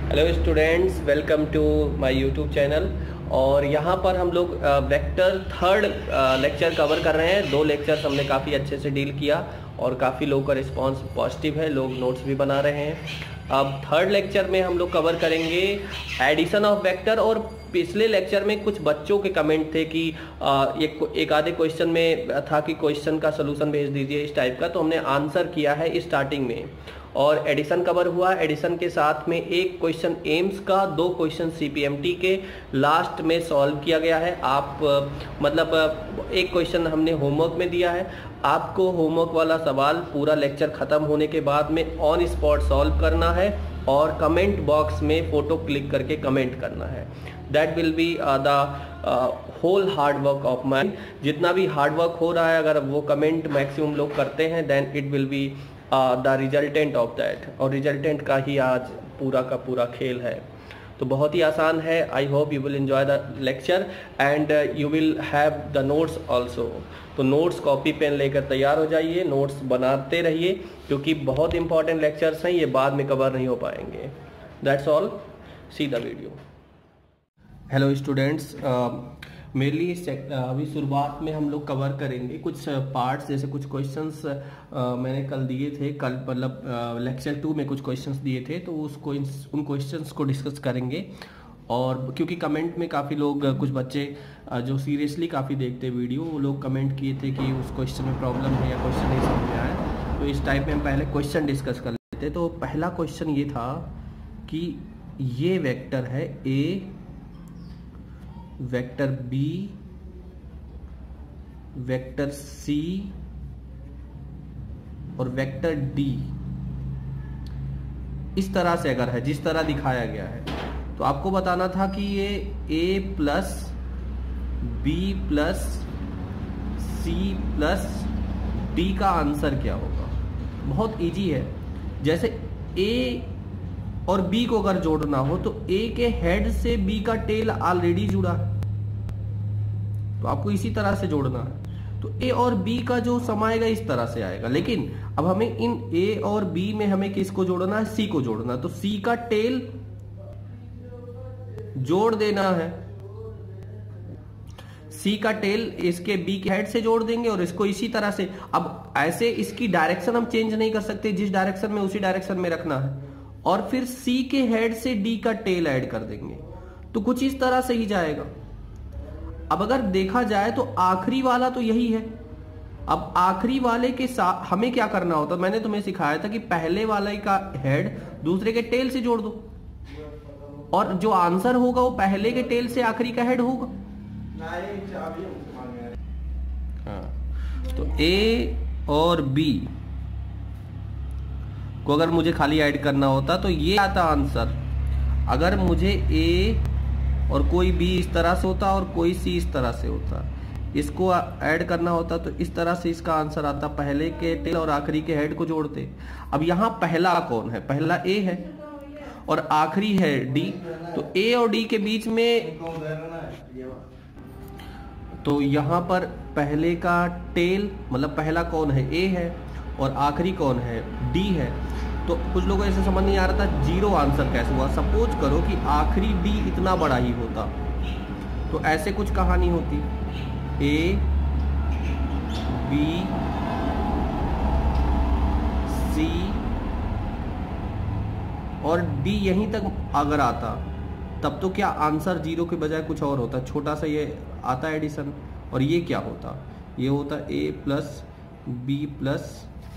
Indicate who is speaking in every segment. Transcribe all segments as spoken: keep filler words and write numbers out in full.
Speaker 1: Hello students, welcome to my YouTube channel. और यहाँ पर हम लोग वेक्टर थर्ड लेक्चर कवर कर रहे हैं। दो लेक्चर्स हमने काफ़ी अच्छे से डील किया और काफ़ी लोगों का रिस्पांस पॉजिटिव है, लोग नोट्स भी बना रहे हैं। अब थर्ड लेक्चर में हम लोग कवर करेंगे एडिशन ऑफ वेक्टर। और पिछले लेक्चर में कुछ बच्चों के कमेंट थे कि आ, एक एक आधे क्वेश्चन में था कि क्वेश्चन का सलूशन भेज दीजिए इस टाइप का, तो हमने आंसर किया है स्टार्टिंग में। और एडिशन कवर हुआ, एडिशन के साथ में एक क्वेश्चन एम्स का, दो क्वेश्चन सीपीएमटी के लास्ट में सॉल्व किया गया है। आप मतलब एक क्वेश्चन हमने होमवर्क में दिया है, आपको होमवर्क वाला सवाल पूरा लेक्चर ख़त्म होने के बाद में ऑन स्पॉट सॉल्व करना है और कमेंट बॉक्स में फ़ोटो क्लिक करके कमेंट करना है। That will be the whole hard work of mind. जितना भी हार्ड वर्क हो रहा है, अगर वो कमेंट मैक्सिमम लोग करते हैं, then it will be the resultant of that. और रिजल्टेंट का ही आज पूरा का पूरा खेल है। तो बहुत ही आसान है। I hope you will enjoy the lecture and you will have the notes also. तो नोट्स कॉपी पेन लेकर तैयार हो जाइए, नोट्स बनाते रहिए, क्योंकि बहुत इंपॉर्टेंट लेक्चर्स हैं, ये बाद में कवर नहीं हो पाएंगे। That's all, see the video. Hello students, mainly अभी शुरुआत में हम लोग कवर करेंगे कुछ पार्ट्स, जैसे कुछ क्वेश्चंस मैंने कल दिए थे, कल मतलब लेक्चर टू में कुछ क्वेश्चंस दिए थे, तो उसको उन क्वेश्चंस को डिस्कस करेंगे। और क्योंकि कमेंट में काफ़ी लोग, कुछ बच्चे जो सीरियसली काफ़ी देखते वीडियो, वो लोग कमेंट किए थे कि उस क्वेश्चन में प्रॉब्लम है या क्वेश्चन नहीं समझ में आया, तो इस टाइप में हम पहले क्वेश्चन डिस्कस कर लेते। तो पहला क्वेश्चन ये था कि ये वेक्टर है A, vector B, vector C और वेक्टर डी, इस तरह से अगर है, जिस तरह दिखाया गया है, तो आपको बताना था कि ये A plus B plus C plus D का आंसर क्या होगा। बहुत इजी है। जैसे ए और बी को अगर जोड़ना हो तो ए के हेड से बी का टेल ऑलरेडी जुड़ा है, तो आपको इसी तरह से जोड़ना है। तो ए और बी का जो समाएगा इस तरह से आएगा। लेकिन अब हमें इन ए और बी में हमें किसको जोड़ना है, सी को जोड़ना है। तो सी का टेल जोड़ देना है, सी का टेल इसके बी के हेड से जोड़ देंगे और इसको इसी तरह से। अब ऐसे इसकी डायरेक्शन हम चेंज नहीं कर सकते, जिस डायरेक्शन में उसी डायरेक्शन में रखना है। और फिर सी के हेड से डी का टेल ऐड कर देंगे, तो कुछ इस तरह से ही जाएगा। अब अगर देखा जाए तो आखिरी वाला तो यही है। अब आखिरी वाले के साथ हमें क्या करना होता, मैंने तुम्हें सिखाया था कि पहले वाले का हेड दूसरे के टेल से जोड़ दो, और जो आंसर होगा वो पहले के टेल से आखिरी का हेड होगा। हाँ, तो ए और बी को अगर मुझे खाली ऐड करना होता तो ये आता आंसर। अगर मुझे ए और कोई बी इस तरह से होता और कोई सी इस तरह से होता, इसको ऐड करना होता तो इस तरह से इसका आंसर आता, पहले के टेल और आखिरी के हेड को जोड़ते। अब यहाँ पहला कौन है, पहला ए है और आखिरी है डी, तो ए और डी के बीच में, तो यहाँ पर पहले का टेल मतलब पहला कौन है, ए है, और आखिरी कौन है, डी है। तो कुछ लोगों को ऐसे समझ नहीं आ रहा था जीरो आंसर कैसे हुआ। सपोज करो कि आखिरी डी इतना बड़ा ही होता, तो ऐसे कुछ कहानी होती, ए बी सी और डी यहीं तक अगर आता, तब तो क्या आंसर जीरो के बजाय कुछ और होता, छोटा सा ये आता एडिशन। और ये क्या होता, ये होता A plus B plus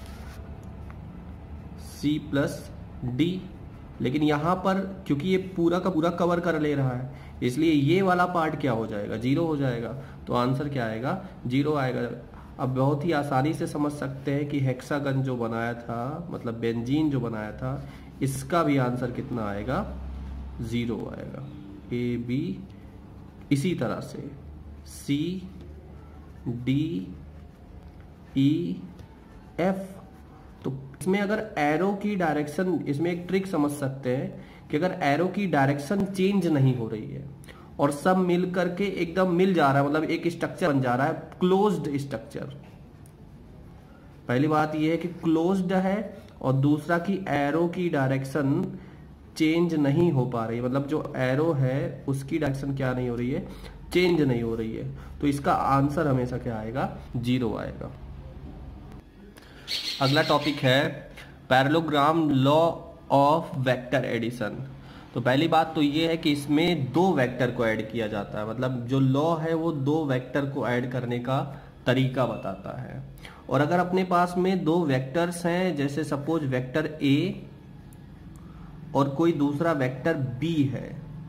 Speaker 1: C plus D. लेकिन यहाँ पर क्योंकि ये पूरा का पूरा कवर कर ले रहा है, इसलिए ये वाला पार्ट क्या हो जाएगा, जीरो हो जाएगा। तो आंसर क्या आएगा, जीरो आएगा। अब बहुत ही आसानी से समझ सकते हैं कि हेक्सागन जो बनाया था, मतलब बेंजीन जो बनाया था, इसका भी आंसर कितना आएगा, जीरो आएगा। ए बी, इसी तरह से सी डी ई एफ। तो इसमें अगर एरो की डायरेक्शन, इसमें एक ट्रिक समझ सकते हैं कि अगर एरो की डायरेक्शन चेंज नहीं हो रही है और सब मिल करके एकदम मिल जा रहा है, मतलब एक स्ट्रक्चर बन जा रहा है, क्लोज्ड स्ट्रक्चर। पहली बात यह है कि क्लोज्ड है और दूसरा कि एरो की डायरेक्शन चेंज नहीं हो पा रही, मतलब जो एरो है उसकी डायरेक्शन क्या नहीं हो रही है, चेंज नहीं हो रही है, तो इसका आंसर हमेशा क्या आएगा, जीरो आएगा। अगला टॉपिक है parallelogram law of vector addition. तो पहली बात तो ये है कि इसमें दो वेक्टर को ऐड किया जाता है, मतलब जो लॉ है वो दो वेक्टर को ऐड करने का तरीका बताता है। और अगर अपने पास में दो वेक्टर्स हैं, जैसे सपोज वेक्टर ए और कोई दूसरा वेक्टर बी है,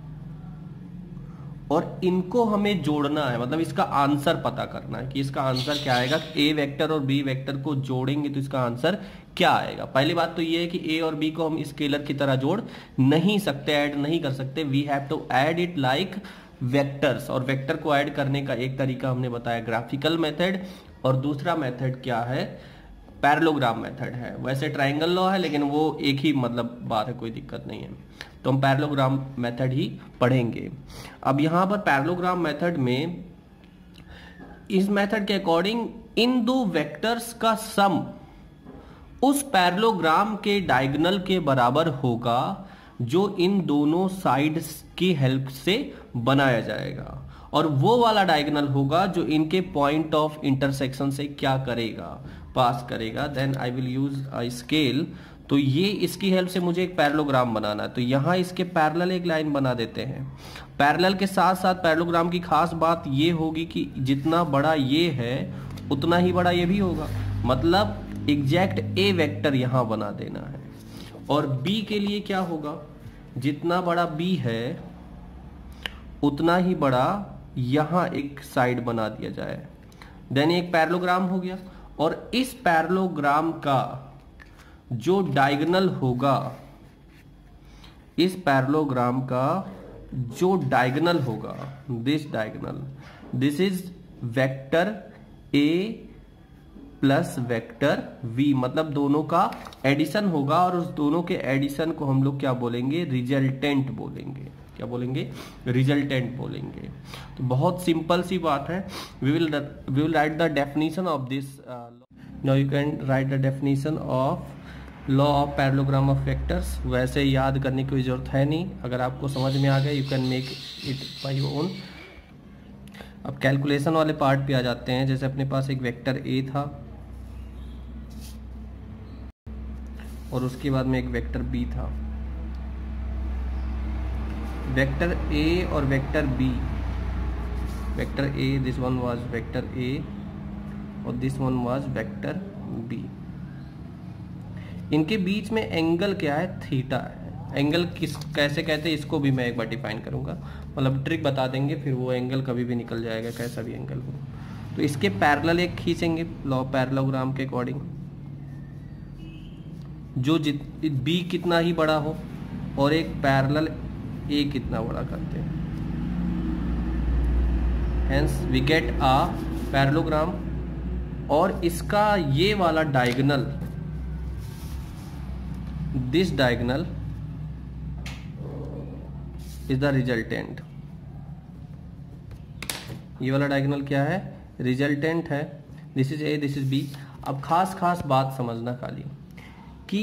Speaker 1: और इनको हमें जोड़ना है, मतलब इसका आंसर पता करना है कि इसका आंसर क्या आएगा। ए वेक्टर और बी वेक्टर को जोड़ेंगे तो इसका आंसर क्या आएगा। पहली बात तो ये है कि ए और बी को हम स्केलर की तरह जोड़ नहीं सकते, ऐड नहीं कर सकते। We have to add it like vectors. और वेक्टर को ऐड करने का एक तरीका हमने बताया ग्राफिकल मेथड, और दूसरा मेथड क्या है, पैरेललोग्राम मेथड है। वैसे ट्रायंगल लॉ है लेकिन वो एक ही मतलब बात है, कोई दिक्कत नहीं है। तो हम पैरेललोग्राम मेथड ही पढ़ेंगे। अब यहां पर पैरेललोग्राम मेथड में, इस मेथड के अकॉर्डिंग इन दो वेक्टर्स का सम उस पैरेललोग्राम के डायगोनल के बराबर होगा जो इन दोनों साइड्स की हेल्प से बनाया जाएगा, और वो वाला डायगोनल होगा जो इनके पॉइंट ऑफ इंटरसेक्शन से क्या करेगा, पास करेगा। Then I will use a scale. तो ये इसकी हेल्प से मुझे एक पैरेललोग्राम बनाना है, तो यहां इसके पैरेलल एक लाइन बना देते हैं। पैरेलल के साथ साथ पैरेललोग्राम की खास बात ये होगी कि जितना बड़ा ये है उतना ही बड़ा ये भी होगा, मतलब एग्जैक्ट ए वेक्टर यहां बना देना है। और बी के लिए क्या होगा, जितना बड़ा बी है उतना ही बड़ा यहां एक साइड बना दिया जाए। देन एक पैरेललोग्राम हो गया, और इस पैरेललोग्राम का जो डायगोनल होगा, इस पैरेललोग्राम का जो डायगोनल होगा, this diagonal, this is vector A plus vector V, मतलब दोनों का एडिशन होगा, और उस दोनों के एडिशन को हम लोग क्या बोलेंगे, रिजल्टेंट बोलेंगे। क्या बोलेंगे, रिजल्टेंट बोलेंगे। तो बहुत सिंपल सी बात है। We will we will write the definition of this. Now you can write the definition of law of parallelogram of vectors. वैसे याद करने की कोई जरूरत है नहीं, अगर आपको समझ में आ गया you can make it by your own. अब कैलकुलेशन वाले पार्ट पे आ जाते हैं। जैसे अपने पास एक वेक्टर ए था और उसके बाद में एक वेक्टर बी था। वेक्टर ए और vector B, vector A, this one was vector A और this one was vector B. इनके बीच में एंगल क्या है, थीटा है। एंगल किस कैसे कहते हैं इसको भी मैं एक बार डिफाइन करूंगा, मतलब ट्रिक बता देंगे, फिर वो एंगल कभी भी निकल जाएगा, कैसा भी एंगल हो। तो इसके पैरेलल एक खींचेंगे लॉ पैरेललोग्राम के अकॉर्डिंग, जो जित बी कितना ही बड़ा हो, और एक पैरेलल ए कितना बड़ा करते हैं। Hence we get a parallelogram, और इसका ये वाला diagonal, this diagonal is the resultant. ये वाला डायगोनल क्या है, रिजल्टेंट है। This is A, this is B. अब खास खास बात समझना खाली कि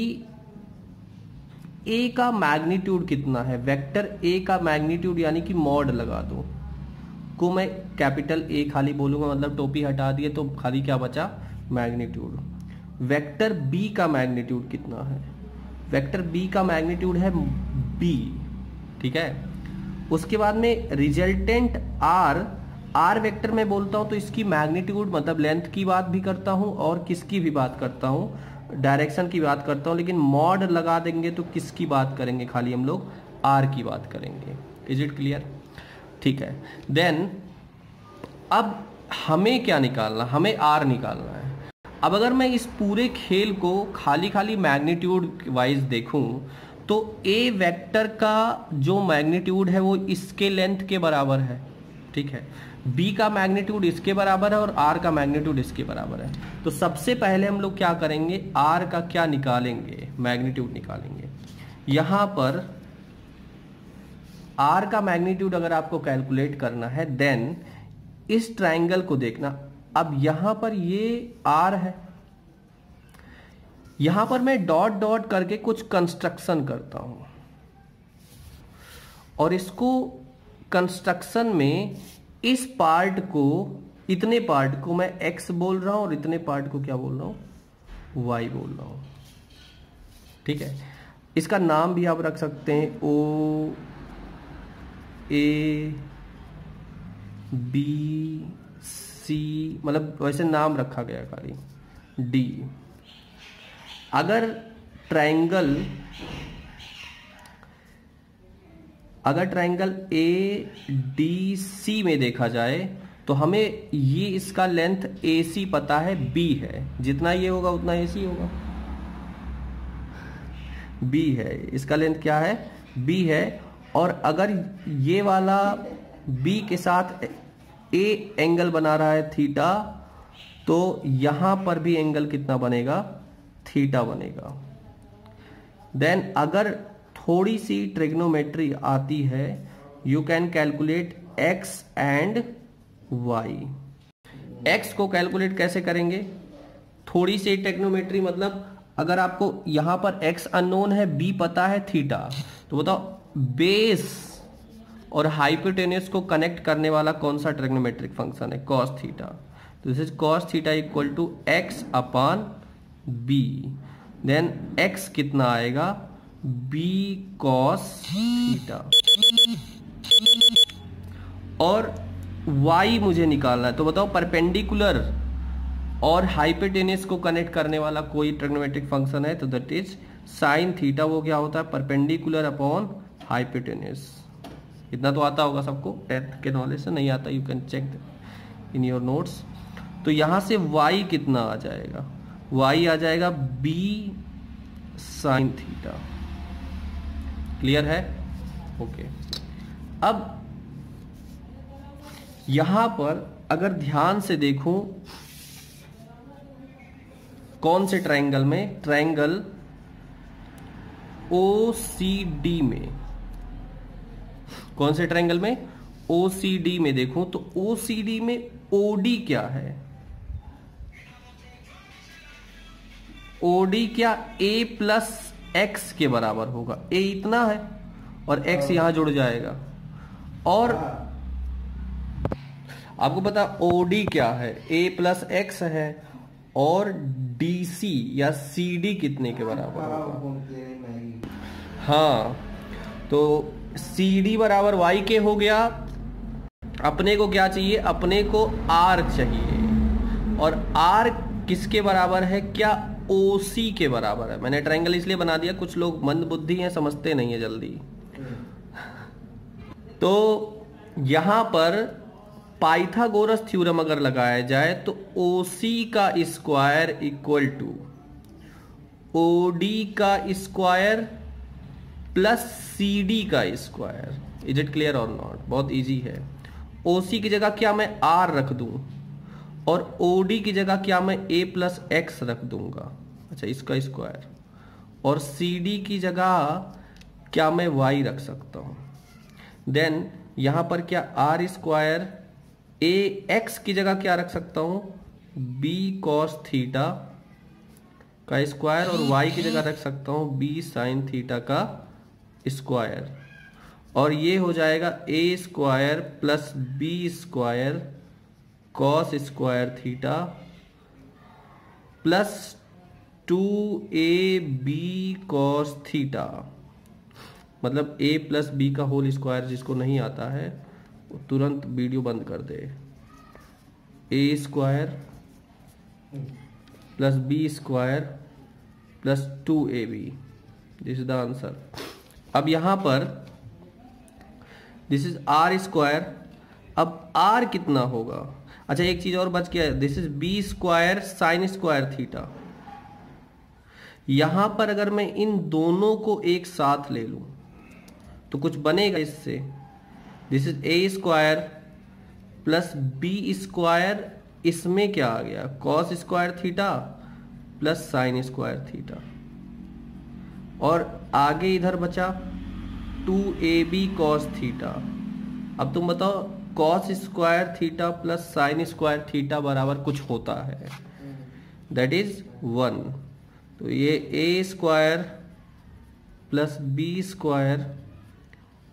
Speaker 1: ए का मैग्नीट्यूड कितना है। वेक्टर ए का मैग्नीट्यूड यानी कि मॉड लगा दो, को मैं कैपिटल ए खाली बोलूंगा, मतलब टोपी हटा दिए तो खाली क्या बचा, मैग्नीट्यूड। वेक्टर बी का मैग्नीट्यूड कितना है, वेक्टर बी का मैग्नीट्यूड है बी, ठीक है। उसके बाद में रिजल्टेंट आर, आर वेक्टर में बोलता हूं तो इसकी मैग्नीट्यूड मतलब लेंथ की बात भी करता हूं और किसकी भी बात करता हूं, डायरेक्शन की बात करता हूं। लेकिन मॉड लगा देंगे तो किसकी बात करेंगे, खाली हम लोग आर की बात करेंगे। इज इट क्लियर, ठीक है। देन अब हमें क्या निकालना, हमें आर निकालना है। अब अगर मैं इस पूरे खेल को खाली खाली मैग्नीट्यूड वाइज देखूं तो ए वेक्टर का जो मैग्नीट्यूड है वो इसके लेंथ के बराबर है, ठीक है। बी का मैग्नीट्यूड इसके बराबर है और आर का मैग्नीट्यूड इसके बराबर है। तो सबसे पहले हम लोग क्या करेंगे, आर का क्या निकालेंगे, मैग्नीट्यूड निकालेंगे। यहां पर आर का मैग्नीट्यूड अगर आपको कैलकुलेट करना है, देन इस ट्रायंगल को देखना। अब यहां पर ये आर है, यहां पर मैं डॉट डॉट करके कुछ कंस्ट्रक्शन करता हूं, और इसको कंस्ट्रक्शन में इस पार्ट को, इतने पार्ट को मैं x बोल रहा हूं और इतने पार्ट को क्या बोल रहा हूं, y बोल रहा हूं। ठीक है, इसका नाम भी आप रख सकते हैं ओ ए बी सी, मतलब वैसे नाम रखा गया खाली डी। अगर ट्रायंगल अगर ट्रायंगल ए डी सी में देखा जाए तो हमें ये इसका लेंथ ए सी पता है, बी है, जितना ये होगा उतना ए सी होगा, बी है, इसका लेंथ क्या है, बी है। और अगर ये वाला बी के साथ ए एंगल बना रहा है थीटा, तो यहां पर भी एंगल कितना बनेगा, थीटा बनेगा। देन अगर थोड़ी सी ट्रिग्नोमेट्री आती है, you can calculate X and Y. X को कैलकुलेट कैसे करेंगे, थोड़ी सी ट्रिग्नोमेट्री मतलब अगर आपको यहां पर एक्स अननोन है, बी पता है, थीटा, तो बताओ बेस और हाइपोटेन्यूस को कनेक्ट करने वाला कौन सा ट्रिग्नोमेट्रिक फंक्शन है, कॉस थीटा। तो this is cos theta equal to X upon B. Then X कितना आएगा, बी कॉस थीटा, और y मुझे निकालना है। तो बताओ परपेंडिकुलर और हाइपोटेन्यूस को कनेक्ट करने वाला कोई ट्रिग्नोमेट्रिक फंक्शन है, तो दैट इज साइन थीटा। वो क्या होता है, परपेंडिकुलर अपॉन हाइपोटेन्यूस। इतना तो आता होगा सबको, टेंथ के नॉलेज से। नहीं आता you can check in your notes. तो यहां से y कितना आ जाएगा, y आ जाएगा b साइन थीटा। क्लियर है, ओके। अब यहां पर अगर ध्यान से देखूं, कौन से ट्रायंगल में, ट्रायंगल ओ सी डी में, कौन से ट्रायंगल में, ओ सी डी में देखूं तो ओ सी डी में ओ डी क्या है, ओ डी क्या a प्लस एक्स के बराबर होगा। a इतना है और x यहां जुड़ जाएगा। और आपको पता O D क्या है, a प्लस एक्स है, और D C या C D कितने के बराबर होगा, हाँ, तो C D बराबर y के हो गया। अपने को क्या चाहिए, अपने को R चाहिए, और R किसके बराबर है, क्या O C के बराबर है। मैंने ट्रायंगल इसलिए बना दिया, कुछ लोग मंद बुद्धि हैं, समझते नहीं है जल्दी। तो यहां पर पाइथागोरस थ्योरम अगर लगाया जाए तो O C का square equal to O D का स्क्वायर प्लस C D का स्क्वायर। इज इट क्लियर और नॉट, बहुत इजी है। O C की जगह क्या मैं R रख दूं, और O D की जगह क्या मैं a प्लस एक्स रख दूंगा, अच्छा इसका स्क्वायर, और C D की जगह क्या मैं y रख सकता हूं। देन यहां पर क्या r स्क्वायर, a x की जगह क्या रख सकता हूं, b cos थीटा का स्क्वायर, और y की जगह रख सकता हूं b sin थीटा का स्क्वायर, और ये हो जाएगा a square plus b square cos square theta plus two A B cos theta. मतलब a प्लस बी का होल स्क्वायर जिसको नहीं आता है वो तुरंत वीडियो बंद कर दे। a square plus B square plus two A B, this is the answer. अब यहां पर दिस इज आर स्क्वायर, अब r कितना होगा, अच्छा एक चीज और बच गया, this is B square sine square theta. यहां पर अगर मैं इन दोनों को एक साथ ले लूं तो कुछ बनेगा इससे, this is A square plus B square, इसमें क्या आ गया cos square theta plus sine square theta, और आगे इधर बचा two A B cos theta. अब तुम बताओ cos square theta plus sine square theta बराबर कुछ होता है, दैट इज वन। तो ये A square plus B square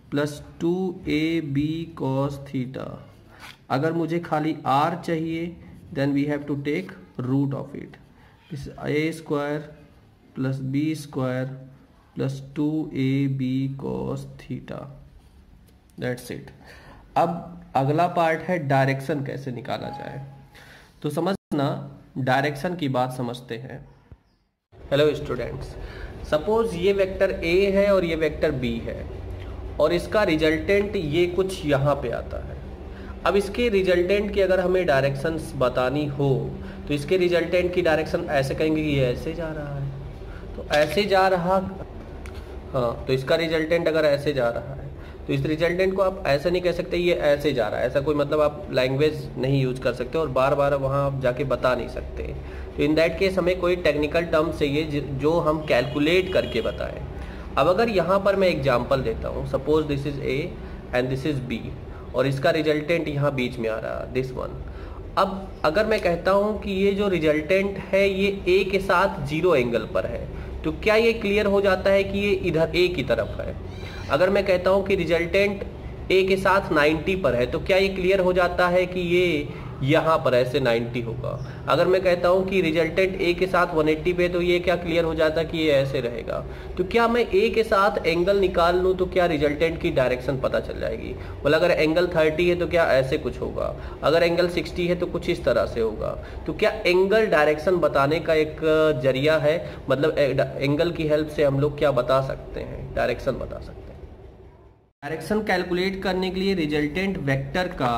Speaker 1: plus two A B cos theta. अगर मुझे खाली r चाहिए then we have to take root of it, this A square plus B square plus two A B cos theta, that's it. अब अगला part है direction कैसे निकाला जाए। तो समझना, डायरेक्शन की बात समझते हैं। हेलो स्टूडेंट्स, सपोज ये वेक्टर a है और ये वेक्टर b है और इसका रिजल्टेंट ये कुछ यहाँ पे आता है। अब इसके रिजल्टेंट की अगर हमें डायरेक्शंस बतानी हो तो इसके रिजल्टेंट की डायरेक्शन ऐसे कहेंगे कि ये ऐसे जा रहा है, तो ऐसे जा रहा, हाँ, तो इसका रिजल्टेंट अगर ऐसे जा रहा है तो इस रिजल्टेंट को आप ऐसा नहीं कह सकते ये ऐसे जा रहा है, ऐसा कोई मतलब आप लैंग्वेज नहीं यूज कर सकते और बार बार वहाँ आप जाके बता नहीं सकते। तो इन दैट केस हमें कोई टेक्निकल टर्म चाहिए जो हम कैलकुलेट करके बताएं। अब अगर यहाँ पर मैं एग्जांपल देता हूँ, suppose this is A and this is B और इसका रिजल्टेंट यहाँ बीच में आ रहा है, दिस वन। अब अगर मैं कहता हूँ कि ये जो रिजल्टेंट है ये ए के साथ जीरो एंगल पर है, तो क्या ये क्लियर हो जाता है कि ये इधर ए की तरफ है। अगर मैं कहता हूँ कि रिजल्टेंट ए के साथ नाइन्टी पर है, तो क्या ये क्लियर हो जाता है कि ये यहाँ पर ऐसे नाइन्टी होगा। अगर मैं कहता हूँ कि रिजल्टेंट ए के साथ वन एट्टी पे, तो ये क्या क्लियर हो जाता है कि ये ऐसे रहेगा। तो क्या मैं ए के साथ एंगल निकाल लूँ तो क्या रिजल्टेंट की डायरेक्शन पता चल जाएगी। बोला अगर एंगल थर्टी है तो क्या ऐसे कुछ होगा, अगर एंगल सिक्सटी है तो कुछ इस तरह से होगा। तो क्या एंगल डायरेक्शन बताने का एक जरिया है, मतलब एंगल की हेल्प से हम लोग क्या बता सकते हैं, डायरेक्शन बता सकते हैं। डायरेक्शन कैलकुलेट करने के लिए रिजल्टेंट वेक्टर का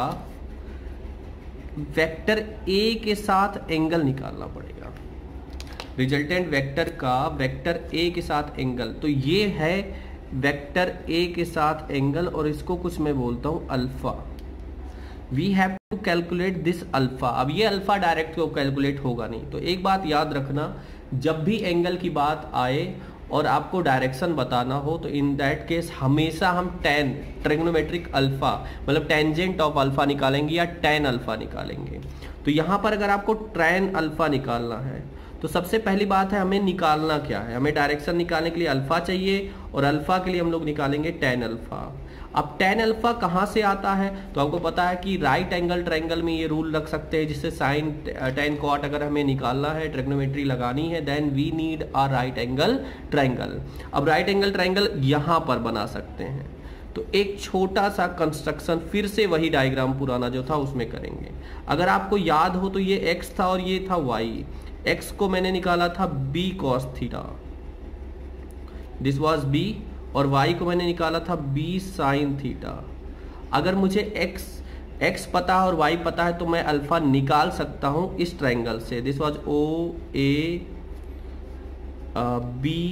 Speaker 1: वेक्टर ए के साथ एंगल निकालना पड़ेगा। रिजल्टेंट वेक्टर का वेक्टर ए के साथ एंगल, तो ये है वेक्टर ए के साथ एंगल और इसको कुछ मैं बोलता हूं alpha. We have to calculate this alpha. अब ये अल्फा डायरेक्ट को कैलकुलेट होगा नहीं, तो एक बात याद रखना, जब भी एंगल की बात आए और आपको डायरेक्शन बताना हो तो इन दैट केस हमेशा हम टेन ट्रिग्नोमेट्रिक अल्फा मतलब टेंजेंट ऑफ अल्फा निकालेंगे या टेन अल्फा निकालेंगे। तो यहाँ पर अगर आपको टेन अल्फा निकालना है तो सबसे पहली बात है हमें निकालना क्या है, हमें डायरेक्शन निकालने के लिए अल्फा चाहिए और अल्फा के लिए हम लोग निकालेंगे टेन अल्फा। अब टेन अल्फा कहाँ से आता है, तो आपको पता है कि राइट एंगल ट्रायंगल में ये रूल रख सकते हैं जिससे साइन टेन कॉट अगर हमें निकालना है, ट्रिग्नोमेट्री लगानी है, then we need a right angle triangle. अब राइट एंगल ट्रायंगल यहाँ पर बना सकते हैं, तो एक छोटा सा कंस्ट्रक्शन फिर से वही डायग्राम पुराना जो था उसमें करेंगे। अगर आपको याद हो तो ये एक्स था और ये था वाई। एक्स को मैंने निकाला था B cos theta, this was B, और y को मैंने निकाला था b साइन थीटा। अगर मुझे x x पता है और y पता है तो मैं अल्फा निकाल सकता हूं इस ट्रायंगल से, this was O A B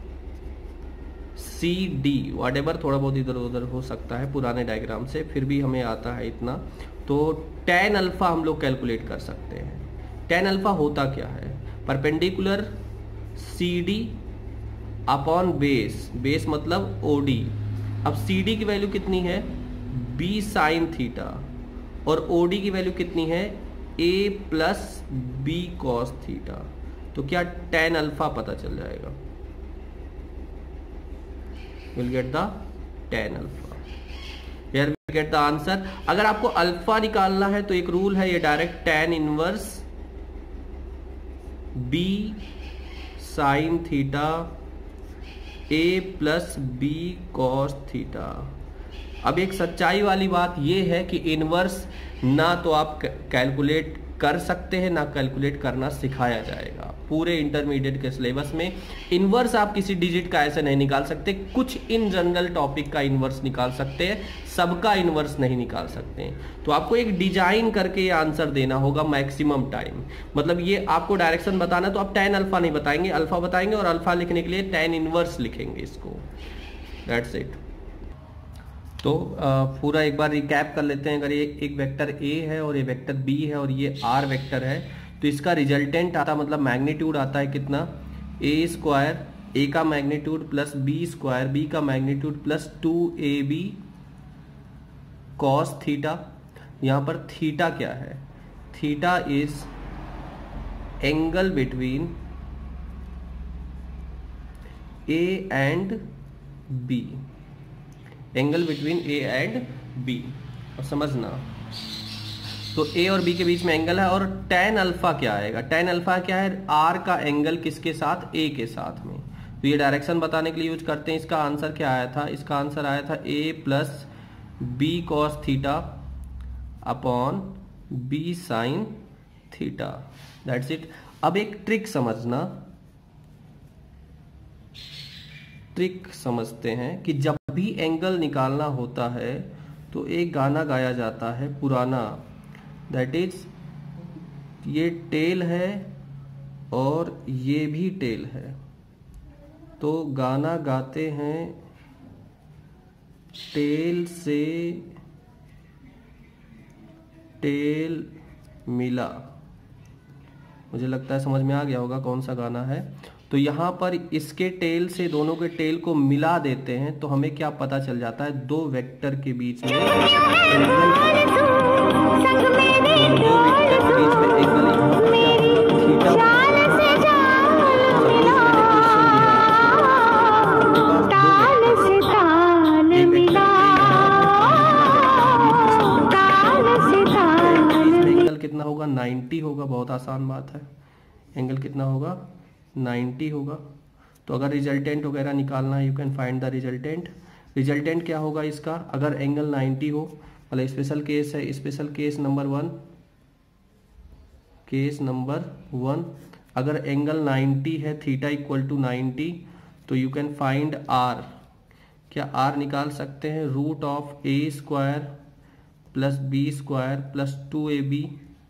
Speaker 1: C D, whatever, थोड़ा बहुत इधर उधर हो सकता है पुराने डायग्राम से, फिर भी हमें आता है इतना। तो टेन अल्फा हम लोग कैलकुलेट कर सकते हैं। टेन अल्फा होता क्या है, perpendicular C D upon base, base मतलब O D। अब C D की वैल्यू कितनी है B साइन थीटा और O D की वैल्यू कितनी है A plus B cos theta. तो क्या टेन अल्फा पता चल जाएगा, will get the tan alpha, here will get the answer. अगर आपको अल्फा निकालना है तो एक रूल है, ये direct tan inverse B sine theta a plus B cos theta. अब एक सच्चाई वाली बात यह है कि इनवर्स ना तो आप कैलकुलेट कर सकते हैं ना कैलकुलेट करना सिखाया जाएगा पूरे इंटरमीडिएट के सिलेबस में। इनवर्स आप किसी डिजिट का ऐसे नहीं निकाल सकते, कुछ इन जनरल टॉपिक का इनवर्स निकाल सकते हैं, सबका इनवर्स नहीं निकाल सकते हैं। तो आपको एक डिजाइन करके ये आंसर देना होगा मैक्सिमम टाइम। मतलब ये आपको डायरेक्शन बताना तो आप टेन अल्फा नहीं बताएंगे, अल्फा बताएंगे और अल्फा लिखने के लिए टेन इनवर्स लिखेंगे इसको, दैट्स इट। तो पूरा एक बार रिकैप कर लेते हैं। अगर ये एक वेक्टर ए है और ये वेक्टर बी है और ये आर वेक्टर है तो इसका रिजल्टेंट आता मतलब मैग्नीट्यूड आता है कितना, ए स्क्वायर, ए का magnitude plus B square, B का magnitude plus two A B cos theta. यहाँ पर थीटा क्या है, theta is angle between A and B, angle between A and B. और समझना, तो ए और बी के बीच में एंगल है। और tan अल्फा क्या आएगा? tan अल्फा क्या है? आर का एंगल किसके साथ? ए के साथ में। तो ये डायरेक्शन बताने के लिए यूज करते हैं। इसका आंसर क्या आया था? इसका आंसर आया था A plus B cos theta upon B sine theta. That's it. अब एक ट्रिक समझना, ट्रिक समझते हैं कि जब भी एंगल निकालना होता है तो एक गाना गाया जाता है पुराना, दैट इज ये टेल है और ये भी टेल है। तो गाना गाते हैं टेल से टेल मिला। मुझे लगता है समझ में आ गया होगा कौन सा गाना है। तो यहाँ पर इसके टेल से दोनों के टेल को मिला देते हैं तो हमें क्या पता चल जाता है? दो वेक्टर के बीच में एंगल, दो वेक्टर के बीच में एंगल यहाँ पर क्या होगा? थीटा। एंगल कितना होगा? नाइन्टी होगा। बहुत आसान बात है। एंगल कितना होगा? नाइन्टी होगा। तो अगर रिजल्टेंट वगैरह निकालना है, you can find the resultant. Resultant क्या होगा इसका? अगर एंगल नाइन्टी हो, मतलब स्पेशल केस है, special case number one, case number one, अगर एंगल नाइन्टी है, थीटा इक्वल टू नाइन्टी, तो यू कैन फाइंड आर। क्या आर निकाल सकते हैं? Root of A square plus B square plus two A B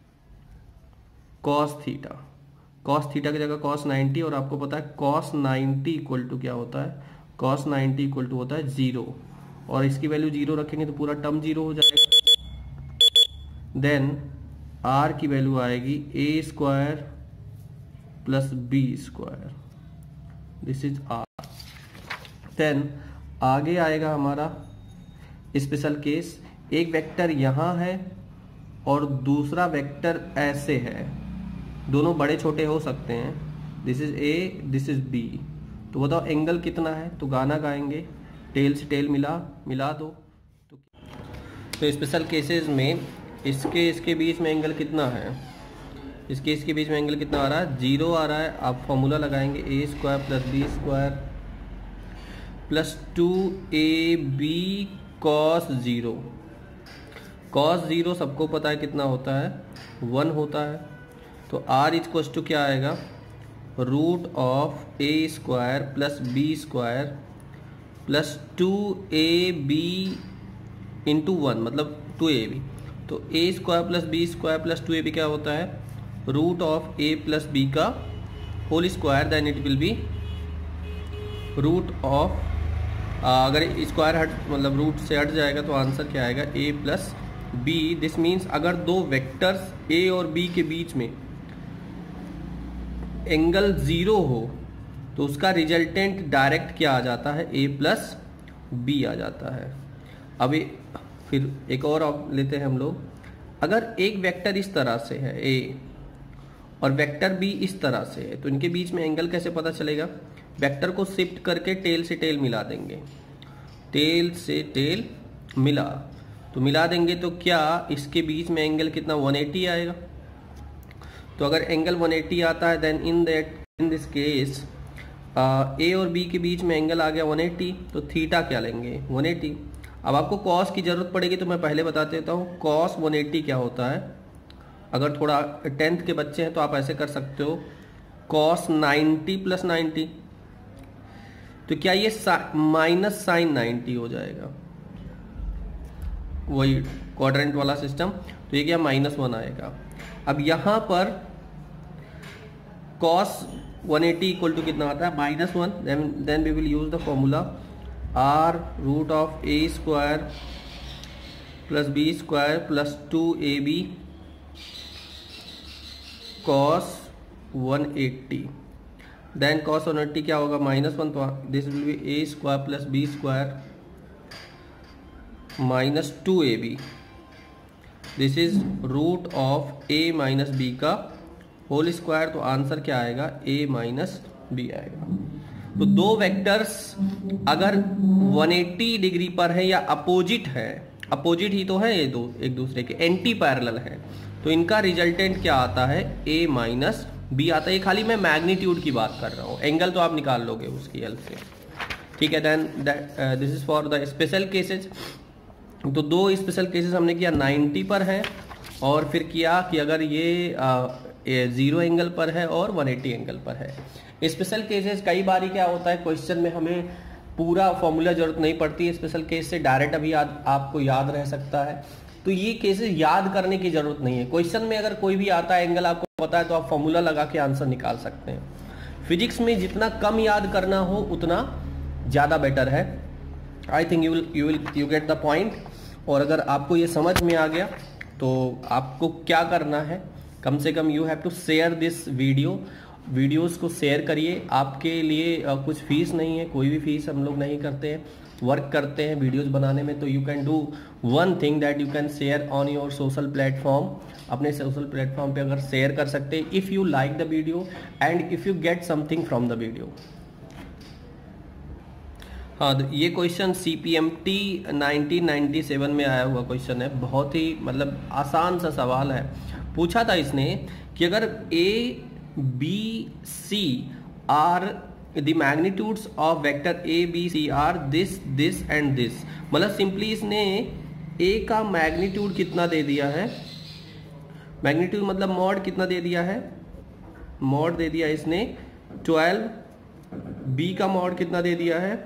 Speaker 1: cos theta. Cos theta की जगह cos ninety, और आपको पता है कॉस नाइन्टी इक्वल टू क्या होता है? कॉस नाइन्टी इक्वल टू होता है जीरो, और इसकी वैल्यू जीरो रखेंगे तो पूरा टर्म जीरो हो जाएगा। देन आर की वैल्यू आएगी A square plus B square, this is R. Then आगे आएगा हमारा स्पेशल केस। एक वेक्टर यहाँ है और दूसरा वेक्टर ऐसे है, दोनों बड़े छोटे हो सकते हैं। This is A, this is B. तो बताओ एंगल कितना है? तो गाना गाएंगे टेल से टेल मिला, मिला दो। तो, तो स्पेशल केसेस में इसके इसके बीच में एंगल कितना है? इसके इसके बीच में एंगल कितना आ रहा है? जीरो आ रहा है। आप फॉर्मूला लगाएंगे A square plus B square plus two A B cos zero. Cos zero सबको पता है कितना होता है? वन होता है। तो r इक्वल्स टू क्या आएगा? Root of A square plus B square plus two A B into one, मतलब टू ए बी। तो A square plus B square plus two A B क्या होता है? Root of A plus B का whole square. Then it will be root of, अगर square हट मतलब root से हट जाएगा तो आंसर क्या आएगा? A plus B. This means अगर दो वेक्टर्स ए और बी के बीच में एंगल जीरो हो तो उसका रिजल्टेंट डायरेक्ट क्या आ जाता है? ए प्लस बी आ जाता है। अब फिर एक और लेते हैं हम लोग। अगर एक वेक्टर इस तरह से है ए और वेक्टर बी इस तरह से है, तो इनके बीच में एंगल कैसे पता चलेगा? वेक्टर को शिफ्ट करके टेल से टेल मिला देंगे। टेल से टेल मिला, तो मिला देंगे तो क्या इसके बीच में एंगल कितना? वन एटी आएगा। तो अगर एंगल वन एटी आता है, then in that in this case A और बी के बीच में एंगल आ गया वन एटी, तो थीटा क्या लेंगे? One eighty. अब आपको कॉस की जरूरत पड़ेगी तो मैं पहले बता देता हूँ कॉस वन एटी क्या होता है। अगर थोड़ा टेंथ के बच्चे हैं तो आप ऐसे कर सकते हो, कॉस नाइन्टी प्लस नाइन्टी, तो क्या ये माइनस साइन नाइन्टी हो जाएगा? वही क्वाड्रेंट वाला सिस्टम। तो ये क्या? माइनस वन आएगा। अब यहां पर cos one eighty equal to कितना आता है? Minus one. Then we will use the formula R root of A square plus B square plus two A B cos one eighty. Then cos one eighty क्या होगा? Minus one, तो this will be A square plus B square minus two A B. This is root of A minus B का whole square. तो answer क्या आएगा? ए minus B आएगा। तो दो वेक्टर्स अगर एक सौ अस्सी डिग्री पर है या अपोजिट है, अपोजिट ही तो है ये दो एक दूसरे के, एंटी पैरेलल है, तो इनका रिजल्टेंट क्या आता है, ए माइनस बी आता है। ये खाली मैं मैग्नीट्यूड की बात कर रहा हूँ, एंगल तो आप निकाल लोगे उसकी हेल्प से, ठीक है। Then this is for the special cases. तो दो स्पेशल केसेस हमने किया नब्बे पर है, और फिर किया कि अगर ये जीरो एंगल पर है और एक सौ अस्सी एंगल पर है। स्पेशल केसेस कई बारी क्या होता है, क्वेश्चन में हमें पूरा फॉर्मूला जरूरत नहीं पड़ती, स्पेशल केस से डायरेक्ट अभी याद आपको याद रह सकता है। तो ये केसेस याद करने की जरूरत नहीं है। क्वेश्चन में अगर कोई भी आता है एंगल आपको पता है तो आप फॉर्मूला लगा के आंसर निकाल सकते हैं। फिजिक्स में जितना कम याद करना हो उतना ज़्यादा बेटर है। I think you will you will you get the point. और अगर आपको ये समझ में आ गया तो आपको क्या करना है, कम से कम you have to share this video. Videos को शेयर करिए। आपके लिए uh, कुछ फीस नहीं है, कोई भी फीस हम लोग नहीं करते हैं, वर्क करते हैं वीडियोस बनाने में। तो you can do one thing that you can share on your social platform. अपने सोशल प्लेटफॉर्म पे अगर शेयर कर सकते हैं, if you like the video and if you get something from the video. हाँ, ये question C P M T nineteen ninety seven में आया हुआ क्वेश्चन है। बहुत ही मतलब आसान सा सवाल है। पूछा था इसने कि अगर A B C are the magnitudes of vector A B C are this this and this, मतलब सिंपली इसने ए का मैग्नीट्यूड कितना दे दिया है, मैग्नीट्यूड मतलब मॉड कितना दे दिया है, मॉड दे दिया इसने ट्वेल्व, बी का मॉड कितना दे दिया है,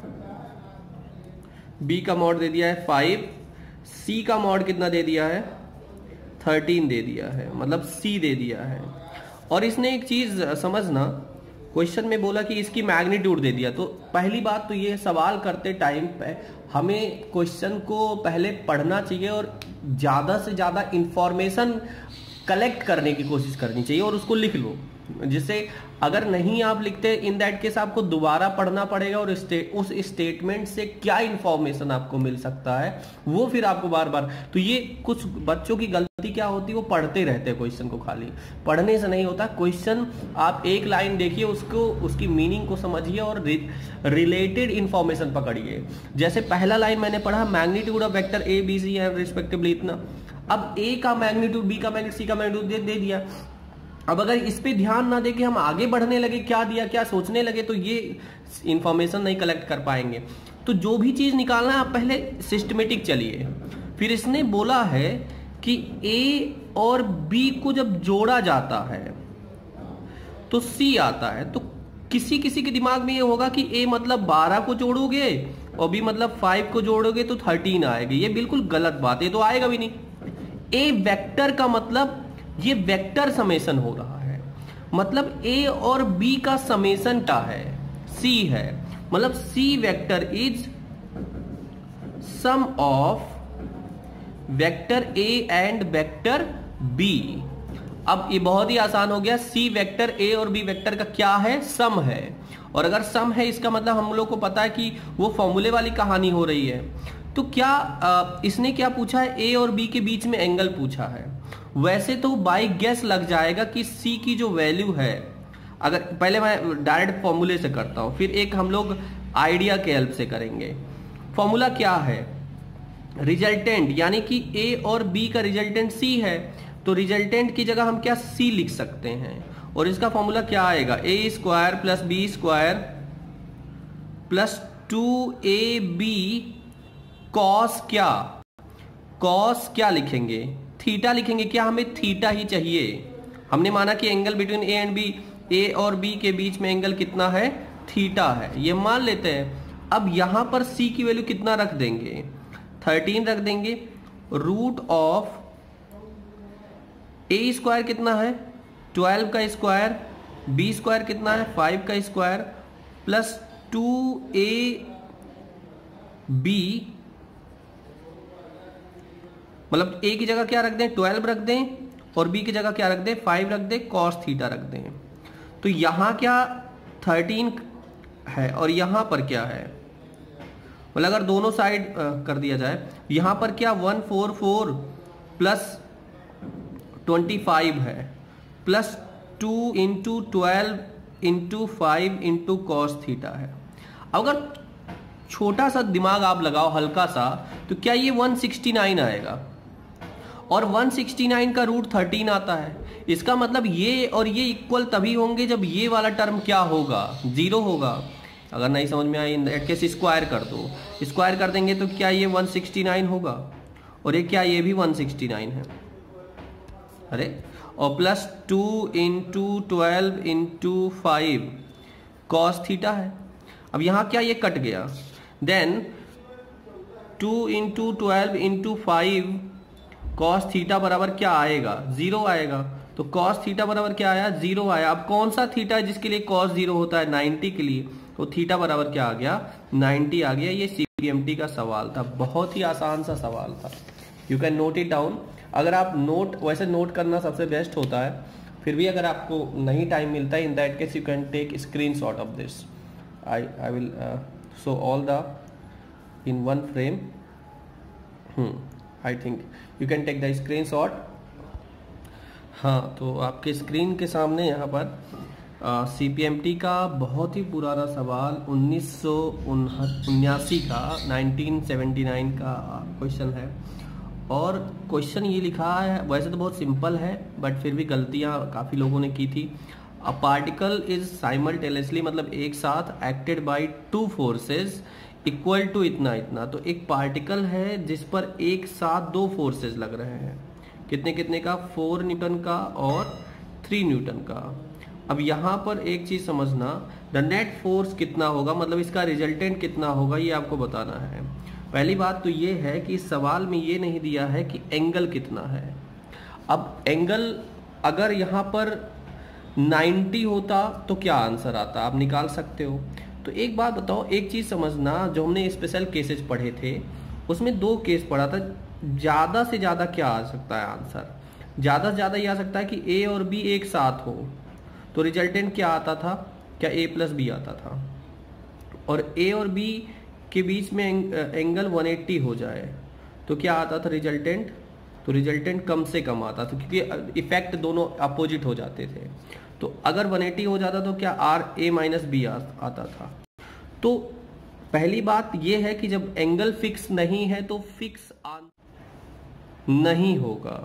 Speaker 1: बी का मॉड दे दिया है फाइव, सी का मॉड कितना दे दिया है, थर्टीन दे दिया है, मतलब सी दे दिया है। और इसने एक चीज समझना, क्वेश्चन में बोला कि इसकी मैग्नीट्यूड दे दिया। तो पहली बात तो ये सवाल करते टाइम पे हमें क्वेश्चन को पहले पढ़ना चाहिए और ज़्यादा से ज़्यादा इंफॉर्मेशन कलेक्ट करने की कोशिश करनी चाहिए और उसको लिख लो। जिससे अगर नहीं आप लिखते, इन दैट केस आपको दोबारा पढ़ना पड़ेगा और स्टे, उस स्टेटमेंट से क्या इंफॉर्मेशन आपको मिल सकता है वो फिर आपको बार बार। तो ये कुछ बच्चों की गलती क्या होती है, वो पढ़ते रहते हैं क्वेश्चन को, खाली पढ़ने से नहीं होता। क्वेश्चन आप एक लाइन देखिए, उसको उसकी मीनिंग को समझिए और रिलेटेड इंफॉर्मेशन पकड़िए। जैसे पहला लाइन मैंने पढ़ा, magnitude of vector A B C है रिस्पेक्टिवली इतना। अब ए का मैग्नीट्यूड, बी का मैग्नीट्यूड, सी का मैग्नीट्यूड दे, दे दिया। अब अगर इस पे ध्यान ना दे के हम आगे बढ़ने लगे, क्या दिया क्या सोचने लगे, तो ये इंफॉर्मेशन नहीं कलेक्ट कर पाएंगे। तो जो भी चीज निकालना है आप पहले सिस्टमेटिक चलिए। फिर इसने बोला है कि ए और बी को जब जोड़ा जाता है तो सी आता है। तो किसी किसी के दिमाग में ये होगा कि ए मतलब बारह को जोड़ोगे और बी मतलब फाइव को जोड़ोगे तो थर्टीन आएगी। ये बिल्कुल गलत बात है, तो आएगा भी नहीं। ए वेक्टर का मतलब ये वेक्टर समेशन हो रहा है, मतलब ए और बी का समेशन क्या है, सी है। मतलब C vector is sum of vector A and vector B. अब ये बहुत ही आसान हो गया, सी वेक्टर ए और बी वेक्टर का क्या है, सम है। और अगर सम है इसका मतलब हम लोग को पता है कि वो फॉर्मूले वाली कहानी हो रही है। तो क्या आ, इसने क्या पूछा है, ए और बी के बीच में एंगल पूछा है। वैसे तो बाई गेस लग जाएगा कि सी की जो वैल्यू है, अगर पहले मैं डायरेक्ट फॉर्मूले से करता हूं, फिर एक हम लोग आइडिया के हेल्प से करेंगे। फॉर्मूला क्या है, रिजल्टेंट, यानी कि ए और बी का रिजल्टेंट सी है, तो रिजल्टेंट की जगह हम क्या सी लिख सकते हैं। और इसका फॉर्मूला क्या आएगा, A square plus B square plus two A B cos, क्या कॉस क्या लिखेंगे, थीटा लिखेंगे। क्या हमें थीटा ही चाहिए, हमने माना कि angle between A and B, A और बी के बीच में एंगल कितना है, थीटा है, ये मान लेते हैं। अब यहां पर सी की वैल्यू कितना रख देंगे, थर्टीन रख देंगे। रूट ऑफ ए स्क्वायर कितना है, ट्वेल्व का स्क्वायर, बी स्क्वायर कितना है, फाइव का square, plus two A B, मतलब ए की जगह क्या रख दें, ट्वेल्व रख दें, और बी की जगह क्या रख दें, फाइव रख दें, कॉस थीटा रख दें। तो यहां क्या थर्टीन है और यहां पर क्या है, मतलब अगर दोनों साइड कर दिया जाए, यहां पर क्या one four four plus twenty five है, plus two into twelve into five into cos theta है। अगर छोटा सा दिमाग आप लगाओ हल्का सा, तो क्या ये वन सिक्सटी नाइन आएगा? और वन सिक्सटी नाइन का रूट थर्टीन आता है। इसका मतलब ये और ये इक्वल तभी होंगे जब ये वाला टर्म क्या होगा, जीरो होगा। अगर नहीं समझ में आई, इन दैट केस स्क्वायर कर दो। स्क्वायर कर देंगे तो क्या ये वन सिक्सटी नाइन होगा? और ये क्या, ये भी वन सिक्सटी नाइन है। अरे, और plus two into twelve into five cos theta है। अब यहाँ क्या ये कट गया, then two into twelve into five cos theta बराबर क्या आएगा, जीरो आएगा। तो कॉस थीटा बराबर क्या आया, जीरो आया। अब कौन सा थीटा है जिसके लिए कॉस जीरो होता है, नाइन्टी के लिए, तो थीटा बराबर क्या आ गया, नाइन्टी आ गया। ये सीबीएमटी का सवाल था, बहुत ही आसान सा सवाल था। You can note it down. अगर आप नोट, वैसे नोट करना सबसे बेस्ट होता है, फिर भी अगर आपको नहीं टाइम मिलता है, in that case you can take screenshot of this. I I will show all the in one frame. I think you can take the screenshot. हाँ, तो आपके स्क्रीन के सामने यहाँ पर सीपीएमटी का बहुत ही पुराना सवाल उन्नीस सौ उन्यासी का नाइनटीन सेवेंटी नाइन का क्वेश्चन है। और क्वेश्चन ये लिखा है, वैसे तो बहुत सिंपल है बट फिर भी गलतियाँ काफ़ी लोगों ने की थी। अ पार्टिकल इज साइमल्टेनियसली, मतलब एक साथ acted by two forces equal to इतना इतना। तो एक पार्टिकल है जिस पर एक साथ दो फोर्सेस लग रहे हैं, कितने कितने का, फोर न्यूटन का और थ्री न्यूटन का। अब यहाँ पर एक चीज समझना, द नेट फोर्स कितना होगा, मतलब इसका रिजल्टेंट कितना होगा, ये आपको बताना है। पहली बात तो ये है कि इस सवाल में ये नहीं दिया है कि एंगल कितना है। अब एंगल अगर यहाँ पर नाइन्टी होता तो क्या आंसर आता, आप निकाल सकते हो। तो एक बात बताओ, एक चीज समझना, जो हमने स्पेशल केसेस पढ़े थे उसमें दो केस पढ़ा था। ज्यादा से ज्यादा क्या आ सकता है आंसर, ज्यादा से ज्यादा ये आ सकता है कि ए और बी एक साथ हो, तो रिजल्टेंट क्या आता था, क्या ए प्लस बी आता था। और ए और बी के बीच में एंगल वन एट्टी हो जाए तो क्या आता था रिजल्टेंट, तो रिजल्टेंट कम से कम आता था, क्योंकि इफेक्ट दोनों अपोजिट हो जाते थे। तो अगर वन एट्टी हो जाता तो क्या आर ए माइनस बी आता था। तो पहली बात यह है कि जब एंगल फिक्स नहीं है तो फिक्स आंसर नहीं होगा,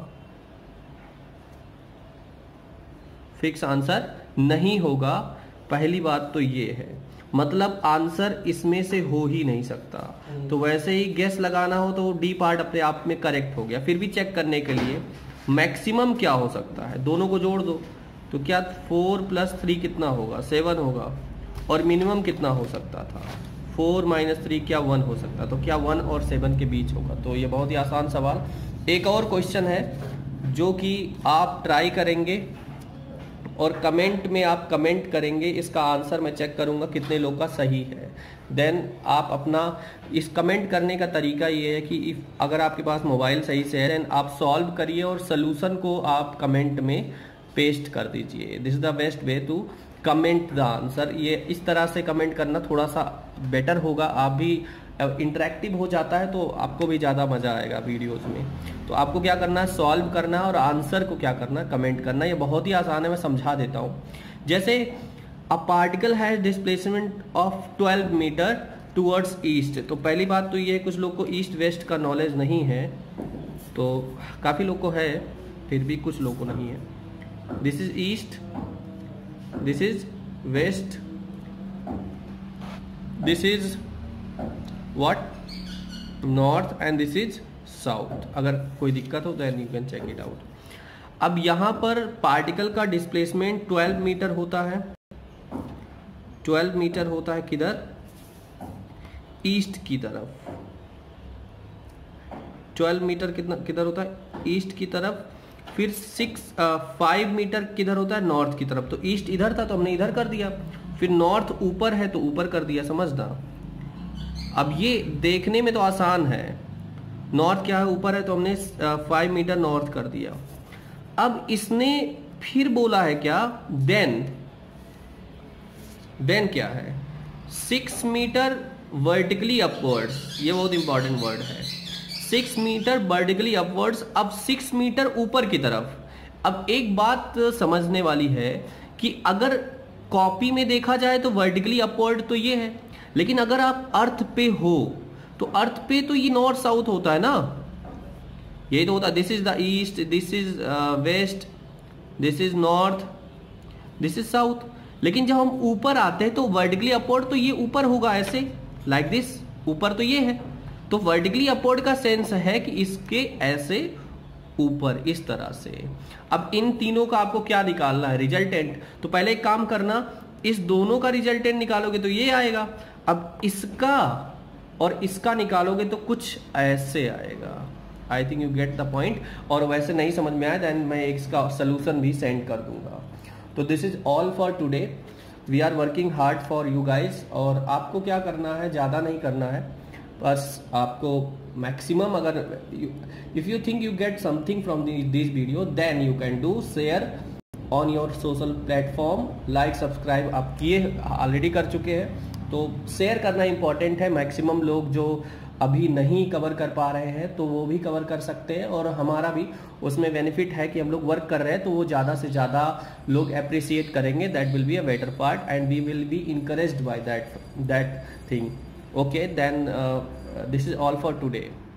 Speaker 1: फिक्स आंसर नहीं होगा। पहली बात तो ये है, मतलब आंसर इसमें से हो ही नहीं सकता। तो वैसे ही गेस लगाना हो तो डी पार्ट अपने आप में करेक्ट हो गया। फिर भी चेक करने के लिए मैक्सिमम क्या हो सकता है, दोनों को जोड़ दो तो क्या फोर प्लस थ्री कितना होगा, सेवन होगा। और मिनिमम कितना हो सकता था, फोर माइनस थ्री क्या वन हो सकता, तो क्या वन और सेवन के बीच होगा। तो ये बहुत ही आसान सवाल। एक और क्वेश्चन है जो कि आप ट्राई करेंगे और कमेंट में आप कमेंट करेंगे, इसका आंसर मैं चेक करूंगा कितने लोग का सही है। देन आप अपना इस कमेंट करने का तरीका ये है कि इफ अगर आपके पास मोबाइल सही से है देन आप सॉल्व करिए और सोल्यूशन को आप कमेंट में पेस्ट कर दीजिए। This is the best way to comment the answer. ये इस तरह से कमेंट करना थोड़ा सा बेटर होगा, आप भी इंटरेक्टिव हो जाता है तो आपको भी ज़्यादा मज़ा आएगा वीडियोस में। तो आपको क्या करना है, सॉल्व करना है और आंसर को क्या करना है, कमेंट करना। ये बहुत ही आसान है, मैं समझा देता हूँ। जैसे a particle has displacement of twelve metre towards east. तो पहली बात तो ये है, कुछ लोग को ईस्ट वेस्ट का नॉलेज नहीं है, तो काफ़ी लोग को है फिर भी कुछ लोग को नहीं है। This is east, this is west, this is what, north and this is south. अगर कोई दिक्कत हो then you can check it out. अब यहां पर पार्टिकल का डिस्प्लेसमेंट ट्वेल्व मीटर होता है, ट्वेल्व मीटर होता है किधर, ईस्ट की तरफ। ट्वेल्व मीटर कितना किधर होता है, ईस्ट की तरफ। फिर सिक्स फाइव मीटर किधर होता है, नॉर्थ की तरफ। तो ईस्ट इधर था तो हमने इधर कर दिया, फिर नॉर्थ ऊपर है तो ऊपर कर दिया, समझना। अब ये देखने में तो आसान है, नॉर्थ क्या है, ऊपर है तो हमने फाइव मीटर नॉर्थ कर दिया। अब इसने फिर बोला है क्या, देन देन क्या है, सिक्स मीटर वर्टिकली अपवर्ड्स। ये बहुत इंपॉर्टेंट वर्ड है, सिक्स मीटर वर्टिकली अपवर्ड्स। अब सिक्स मीटर ऊपर की तरफ। अब एक बात समझने वाली है कि अगर कॉपी में देखा जाए तो वर्टिकली अपवर्ड तो ये है, लेकिन अगर आप अर्थ पे हो तो अर्थ पे तो ये नॉर्थ साउथ होता है ना, ये तो होता है, this is the east, this is west, this is north, this is south. लेकिन जब हम ऊपर आते हैं तो वर्टिकली अपवर्ड तो ये ऊपर होगा ऐसे, लाइक दिस, ऊपर तो ये है, तो वर्टिकली अपवर्ड का सेंस है कि इसके ऐसे ऊपर इस तरह से। अब इन तीनों का आपको क्या निकालना है, रिजल्टेंट। तो पहले एक काम करना, इस दोनों का रिजल्टेंट निकालोगे तो ये आएगा, अब इसका और इसका निकालोगे तो कुछ ऐसे आएगा। I think you get the point. और वैसे नहीं समझ में आया देन मैं इसका सोल्यूशन भी सेंड कर दूंगा। तो this is all for today, we are working hard for you guys. और आपको क्या करना है, ज़्यादा नहीं करना है, बस आपको मैक्सिमम, अगर if you think you get something from this video then you can do share on your social platform, like subscribe आप किए ऑलरेडी कर चुके हैं, तो शेयर करना इंपॉर्टेंट है। मैक्सिमम लोग जो अभी नहीं कवर कर पा रहे हैं तो वो भी कवर कर सकते हैं, और हमारा भी उसमें बेनिफिट है कि हम लोग वर्क कर रहे हैं तो वो ज़्यादा से ज़्यादा लोग अप्रिसिएट करेंगे। That will be a better part and we will be encouraged by that that thing. Okay, then this is all for today.